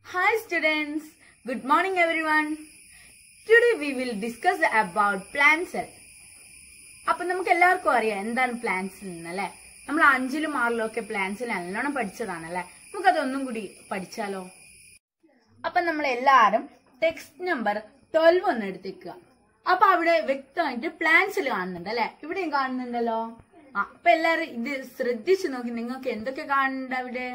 Hi students, good morning everyone. Today we will discuss about plant cell. അപ്പോൾ നമുക്ക് എല്ലാവർക്കും അറിയാം എന്താണ് plant cell എന്നല്ലേ. നമ്മൾ 5ലും 6ലും ഒക്കെ plant cell നല്ലോണം പഠിച്ചതാണല്ലേ. നമുക്ക് അതൊന്നും കൂടി പഠിച്ചാലോ? അപ്പോൾ നമ്മൾ എല്ലാവരും ടെക്സ്റ്റ് നമ്പർ 12 ഒന്ന് എടുത്തേക്കുക. അപ്പോൾ അവിടെ വ്യക്തമായിട്ട് plant cell കാണുന്നുണ്ട് അല്ലേ? ഇവിടെയും കാണുന്നുണ്ടല്ലോ. അപ്പോൾ എല്ലാവരും ഇത് ശ്രദ്ധിച്ചു നോക്കി നിങ്ങൾക്ക് എന്തൊക്കെ കാണുന്നുണ്ട് അവിടെ?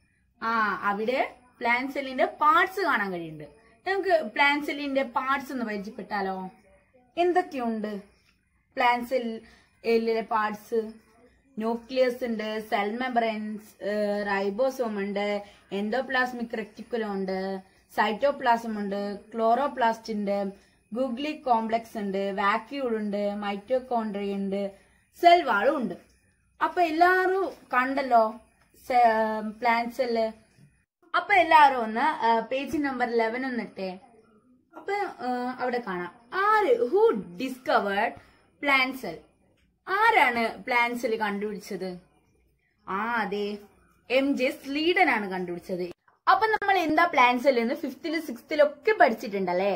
അവിടെ പ്ലാന്റ് സെല്ലിന്റെ പാർട്സ് കാണാൻ കഴിയുന്നുണ്ട്. നമുക്ക് പ്ലാന്റ് സെല്ലിന്റെ പാർട്സ് ഒന്ന് പരിചയപ്പെട്ടാലോ? എന്തൊക്കെയുണ്ട് പ്ലാന്റ് സെല്ലിലെ പാർട്സ്? ന്യൂക്ലിയസ് ഉണ്ട്, സെൽ മെമ്പറൈൻസ്, റൈബോസോം ഉണ്ട്, എൻഡോപ്ലാസ്മിക് റെക്ടിക്കുലം ഉണ്ട്, സൈറ്റോപ്ലാസം ഉണ്ട്, ക്ലോറോപ്ലാസ്റ്റ് ഉണ്ട്, ഗുഗ്ലി കോംപ്ലക്സ് ഉണ്ട്, വാക്യൂൾ ഉണ്ട്, മൈറ്റോകോൺട്രിയ ഉണ്ട്, സെൽ വാളും ഉണ്ട്. അപ്പൊ എല്ലാരും കണ്ടല്ലോ പ്ലാന്റ് സെല്ല്. അപ്പൊ എല്ലാരും ഒന്ന് പേജ് നമ്പർ 11 ഒന്നിട്ടെ. അപ്പൊ അവിടെ കാണാം ഹു ഡിസ്കവേർഡ് പ്ലാന്റ് സെൽ. ആരാണ് പ്ലാന്റ് സെൽ കണ്ടുപിടിച്ചത്? അതെ, MJ സ്ലീഡൻ ആണ് കണ്ടുപിടിച്ചത്. അപ്പൊ നമ്മൾ എന്താ പ്ലാന്റ് സെൽ എന്ന് 5th 6th ഒക്കെ പഠിച്ചിട്ടുണ്ടല്ലേ.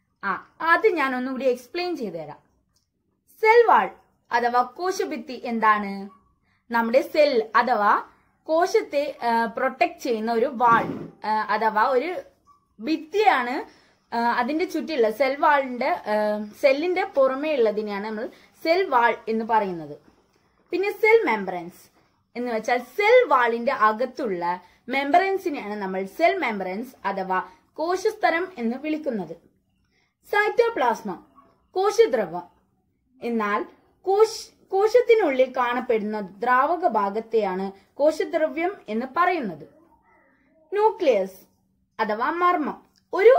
അത് ഞാൻ ഒന്നുകൂടി എക്സ്പ്ലെയിൻ ചെയ്തു തരാം. സെൽ വാൾ അഥവാ കോശഭിത്തി എന്താണ്? നമ്മുടെ സെൽ അഥവാ കോശത്തെ പ്രൊട്ടക്ട് ചെയ്യുന്ന ഒരു വാൾ അഥവാ ഒരു ഭിത്തിയാണ്. അതിന്റെ ചുറ്റിയുള്ള സെൽ വാളിന്റെ സെല്ലിന്റെ പുറമേ ഉള്ളതിനെയാണ് നമ്മൾ സെൽ വാൾ എന്ന് പറയുന്നത്. പിന്നെ സെൽ മെമ്പറൻസ് എന്ന് വെച്ചാൽ സെൽ വാളിന്റെ അകത്തുള്ള മെമ്പറൻസിനെയാണ് നമ്മൾ സെൽ മെമ്പറൻസ് അഥവാ കോശസ്തരം എന്ന് വിളിക്കുന്നത്. സൈറ്റോപ്ലാസ്മ കോശദ്രവം. എന്നാൽ കോശത്തിനുള്ളിൽ കാണപ്പെടുന്ന ദ്രാവക ഭാഗത്തെയാണ് കോശദ്രവ്യം എന്ന് പറയുന്നത്. ന്യൂക്ലിയസ് അഥവാ മർമ്മം. ഒരു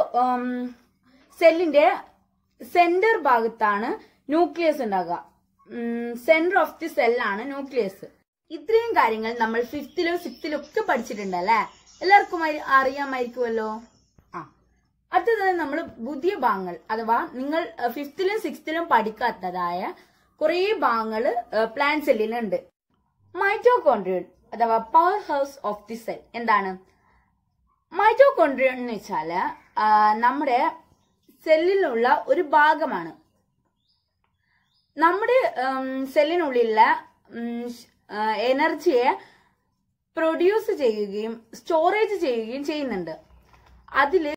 സെല്ലിന്റെ സെന്റർ ഭാഗത്താണ് ന്യൂക്ലിയസ് ഉണ്ടാകുക. സെന്റർ ഓഫ് ദി സെല്ലാണ് ന്യൂക്ലിയസ്. ഇത്രയും കാര്യങ്ങൾ നമ്മൾ 5th 6th ഒക്കെ പഠിച്ചിട്ടുണ്ട് അല്ലെ. എല്ലാവർക്കും അറിയാമായിരിക്കുമല്ലോ. അടുത്തത് നമ്മൾ പുതിയ ഭാഗങ്ങൾ അഥവാ നിങ്ങൾ 5th 6th പഠിക്കാത്തതായ കുറെ ഭാഗങ്ങൾ പ്ലാന്റ് സെല്ലിലുണ്ട്. മൈറ്റോകോൺട്രിയ അഥവാ power house of the cell. എന്താണ് മൈറ്റോകോൺട്രിയ എന്ന് വെച്ചാല് നമ്മുടെ സെല്ലിലുള്ള ഒരു ഭാഗമാണ്. നമ്മുടെ സെല്ലിനുള്ളിലുള്ള എനർജിയെ പ്രൊഡ്യൂസ് ചെയ്യുകയും സ്റ്റോറേജ് ചെയ്യുകയും ചെയ്യുന്നുണ്ട്. അതില്